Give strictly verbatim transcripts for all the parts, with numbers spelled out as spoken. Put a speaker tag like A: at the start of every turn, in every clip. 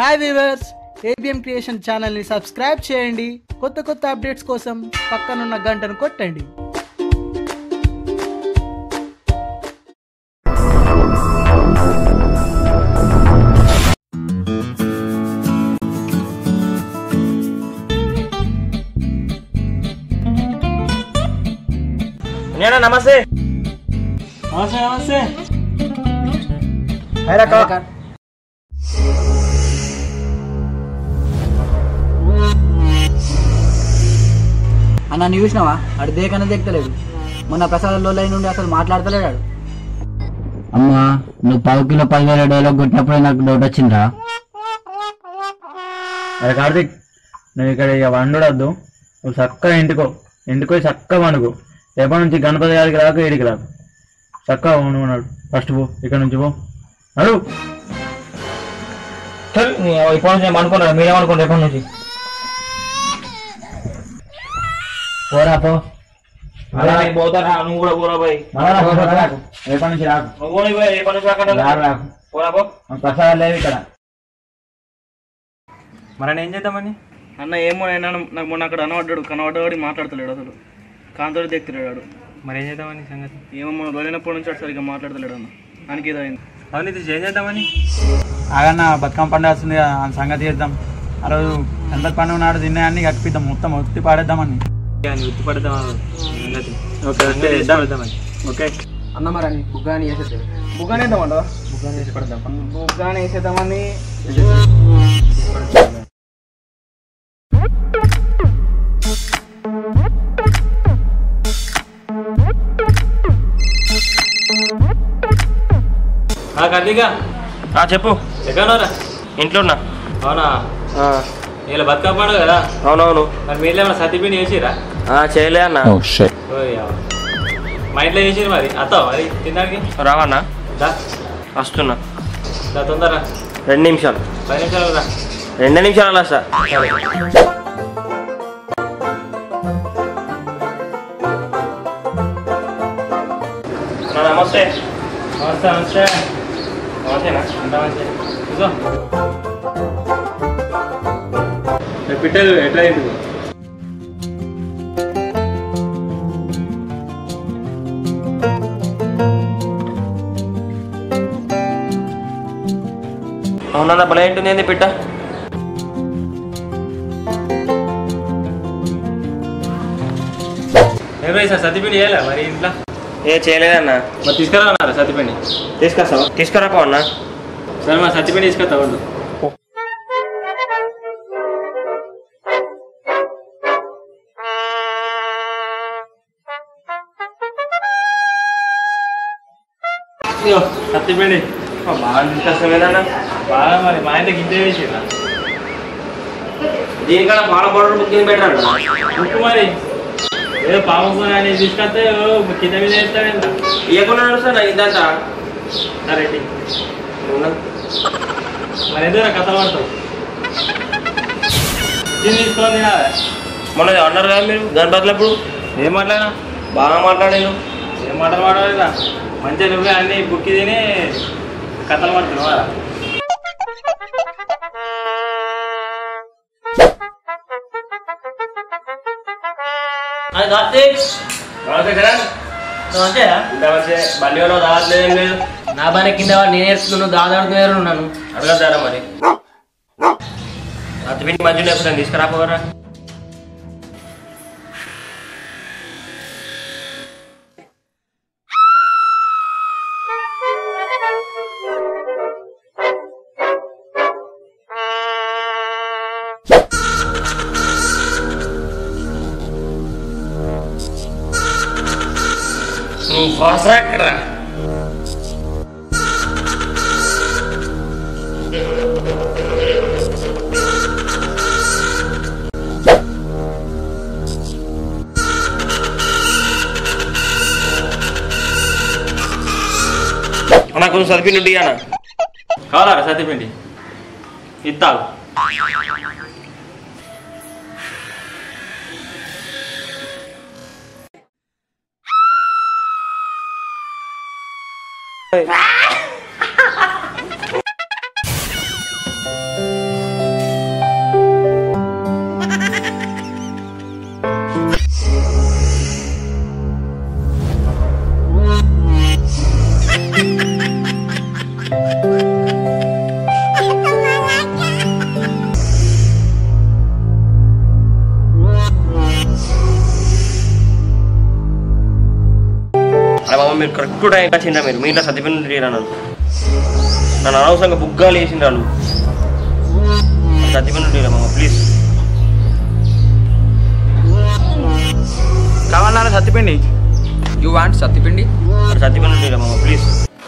A: Hi viewers, ABM creation ఛానల్ని subscribe చేయండి. కొత్త కొత్త అప్డేట్స్ కోసం పక్కనున్న గంటను కొట్టండి.
B: నమస్తే
A: నమస్తే నమస్తే
C: అన్న నువ్వు చూసినావా? అడు దేకన్నా దిగుతలేదు. మొన్న ప్రసాదంలో లైన్ నుండి అసలు మాట్లాడతలేడు.
D: అమ్మా, నువ్వు పావు కిలో పదివేల డైలాగ్ కొట్టినప్పుడే నాకు డౌట్ వచ్చిందా?
B: అరే కార్తీక్, నువ్వు ఇక్కడ ఇక వండొద్దు. నువ్వు చక్కగా ఇంటికో ఇంటికి పోయి చక్కగా వండుకో. రేపటి నుంచి గణపతి గారికి రాక ఏడికి రాకు. చక్కగా వండుకున్నాడు. ఫస్ట్ పో, ఇక్కడ నుంచి పో. అడు ఇప్పటి నుంచి అనుకున్నాడు, మీరేమనుకోండి రేపటి నుంచి.
D: పోరా పో.
B: పోతారా నువ్వు కూడా పోరా పోయి. రేపటి నుంచి రాకు. నువ్వు రేపటి నుంచి రాకు. పోరా పో. ప్రసాదాలు లేవు ఇక్కడ. మరి ఏం చేద్దామని
E: అన్న ఏమో అయినా నాకు మొన్న అక్కడ అనవడ్డాడు, కనవడ్డాడు, మాట్లాడతలేడు. అసలు కాంతోడు దిగుతలేడు.
B: మరి ఏం చేద్దామని సంగతి?
E: ఏమో మొన్న వెళ్ళినప్పటి నుంచి అటు సరిగ్గా మాట్లాడతలేడు అన్న. దానికి ఏదో అయింది.
B: అవును, ఇది ఏం చేద్దామని?
F: ఆగన్న, బతుకమ్మ పండుగ వస్తుంది కదా, ఆ సంగతి చేద్దాం. ఆ రోజు ఎంత పండుగ నాడు తిన్నాయన్ని కప్పిద్దాం, మొత్తం ఉత్తి పాడేద్దామని.
B: ఉత్తి పడదాం. ఓకే
C: అన్న మరి అని బుగ్గాని వేసేద్దాం.
E: బుగ్గానే వేద్దామంట.
B: బుక్కాని చేసి పడదాం.
E: బుగ్గానే వేసేద్దామని.
B: కార్తీక చెప్పు. ఎక్కడున్నారా? ఇంట్లో ఉన్నా. అవునా? ఇలా బతుకమ్మ పండుగ కదా. అవునవును. మరి మీరు ఏమైనా సత్తిపిండి చేసిరా? చేయలే అన్న. మా ఇంట్లో చేసిరు. మరి అత్తావు మరి తినడానికి? రావన్నా, వస్తున్నా. తొందర రెండు నిమిషాలు. పది నిమిషాలు రా. రెండు నిమిషాలు అలా సార్. నమస్తే. నమస్తే నమస్తే నమస్తేనా? అంతా మంచి. కూర్చో. పిట్టలు ఎట్లా అయింది? అవునన్నా, భలే ఉంటుంది. ఏంది పిట్ట? ఏమై సార్, సత్తిపిండి చేయాలా మరి ఇంట్లో? ఏ చేయలేదన్నా. మరి తీసుకురా అన్నారు సత్తిపిండి. తీసుకొస్తావా? తీసుకురాపో అన్న. సరే మా సత్తిపిండి తీసుకొస్తా వాళ్ళు. సత్తిపిండి బాగా తీసుకొస్తాం కదన్నా. బాగా మరి మా ఇంటికి ఇంతే వేసిరా. దీనికన్నా బాగా బోర్డు బుక్కింగ్ పెట్టారు బుక్. మరి ఏదో పాము అని తీసుకొస్తే కింద మీద వేస్తాడంట. ఇవ్వకుండా నడుస్తా నా ఇద్దంతా. సరే మరి ఏదో నా కథ పడతావు. దీన్ని తీసుకొని తినాలి. మొన్న అన్నారు కదా మీరు గణపతులప్పుడు. ఏం మాట్లాడినా? బాగా మాట్లాడాను. ఏం మాటలు మాట్లాడేదా? మంచిగా నువ్వే అన్ని బుక్కి తిని కథలు పడుతున్నావా? బండి రావట్లేదు. ఏం లేదు.
C: నా బాగా కింద నేను నేర్చుకున్నాను, దాదాపు ఉన్నాను.
B: అడగద్దారా మరి? అతపిండి మంచిగా ఎప్పుడు తీసుకురాపోరా? Pasakra. అన్న కొంచెం సత్తిపిండి ఉండి అన్న. కావాలా సత్తిపిండి? ఇత్తాలు.
G: మీరు కరెక్ట్ టైం వచ్చిండ్రా మీరు మీ ఇంట్లో సత్యపండి తీరా నన్ను నన్ను అనవసరంగా బుగ్గాలు వేసిండ్రా వాళ్ళు సత్యపండి తీరా మామ ప్లీజ్
F: కావాలన్నా సత్తిపిండి
H: యూ వాంట్ సత్తిపిండి
G: సత్యపండి తీరా మామ ప్లీజ్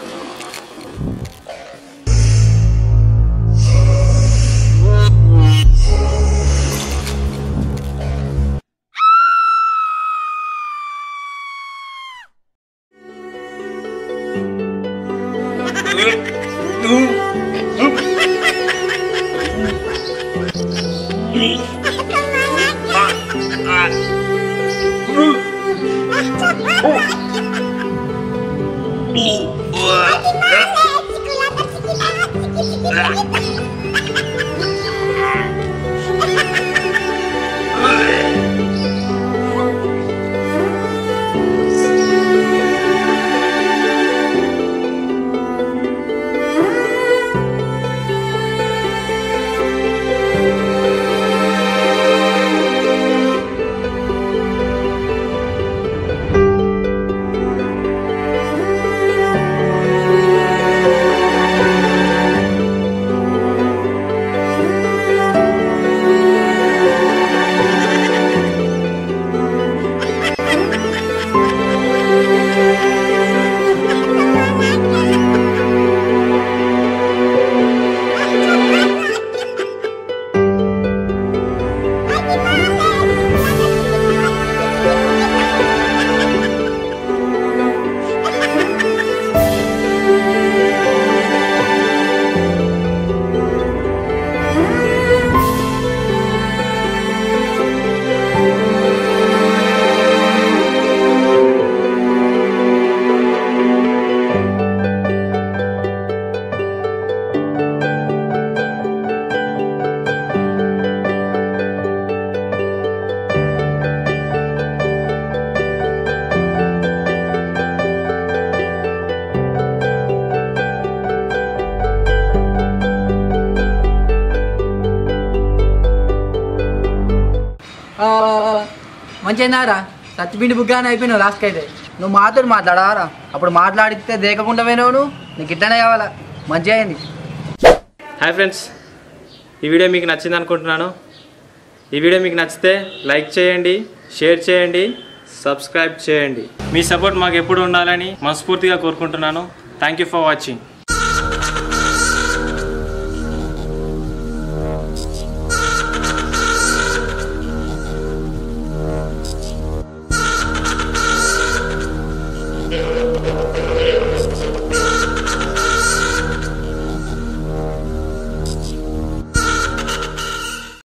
C: మంచిగా సత్తిపిండి బుగ్గానే అయిపోయినావు లాస్ట్కి అయితే నువ్వు మాతో మాట్లాడారా అప్పుడు మాట్లాడితే దేకకుండా పోయినావు నువ్వు నీకు ఇట్లనే కావాలా మంచిగా అయింది.
F: హాయ్ ఫ్రెండ్స్, ఈ వీడియో మీకు నచ్చింది అనుకుంటున్నాను. ఈ వీడియో మీకు నచ్చితే లైక్ చేయండి, షేర్ చేయండి, సబ్స్క్రైబ్ చేయండి. మీ సపోర్ట్ మాకు ఎప్పుడు ఉండాలని మనస్ఫూర్తిగా కోరుకుంటున్నాను. Thank you for watching.
G: Yeah.